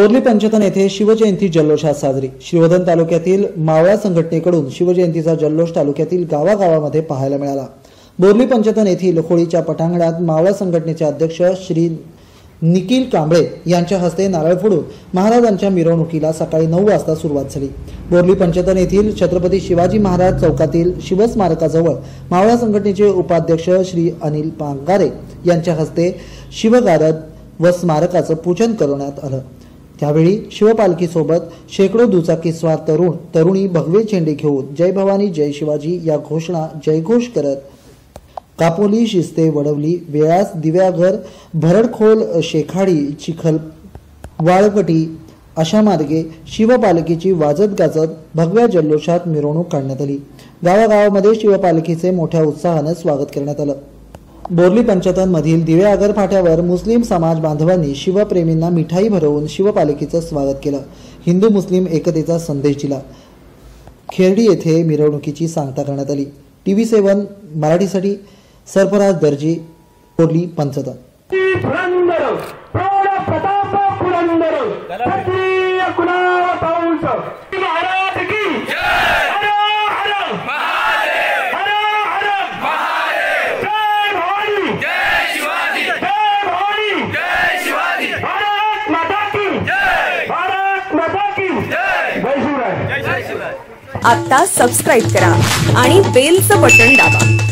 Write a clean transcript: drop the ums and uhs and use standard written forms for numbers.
बोर्ली पंचतन येथे शिवजयंती जल्लोषात साजरी। श्रीवर्धन तालुक्यातील मावळा संघटनेकडून शिवजयंतीचा जल्लोष तालुक्यातील गावागावामध्ये पाहायला मिळाला। बोर्ली पंचतन येथील होळीच्या पटांगणात मावळा संघटनेचे अध्यक्ष श्री निखिल कांबळे यांच्या हस्ते नारळ फोडून महाराजांच्या मिरवणुकीला सकाळी 9 वाजता सुरुवात झाली। बोर्ली पंचतन येथील छत्रपती शिवाजी महाराज चौकातील शिवस्मारकाजवळ मावळा संघटनेचे उपाध्यक्ष श्री अनिल पांगारे यांच्या हस्ते शिवगारद व स्मारकाचं पूजन करण्यात आलं। त्यावेळी शिवपालखी सोबत शेकडो दुचाकीस्वार तरुणी भगवे झेंडे घेऊन जय भवानी जय शिवाजी या घोषणा जयघोष करत कापोली, शिस्ते, वडवली, वेळास, दिव्याघर, भरडखोल, शेखाडी, चिखल, वाळकटी अशा मार्गे शिवपालखीची वाजत गाजत भगव्या जल्लोषात मिरवणूक काढण्यात आली। गावागावामध्ये शिवपालखीचे मोठ्या उत्साहाने स्वागत करण्यात आलं। बोर्ली पंचतन मधील दिव्याघर फाट्यावर मुस्लिम समाज बांधवांनी शिवप्रेमींना मिठाई भरवून शिवपालखीचं स्वागत केलं। हिंदू मुस्लिम एकतेचा संदेश दिला। खेरडी येथे मिरवणुकीची सांगता करण्यात आली। TV7 मराठीसाठी सरफराज दर्जी, बोर्ली पंचतन। आता सबस्क्राइब करा आणि बेलचं बटन दाबा।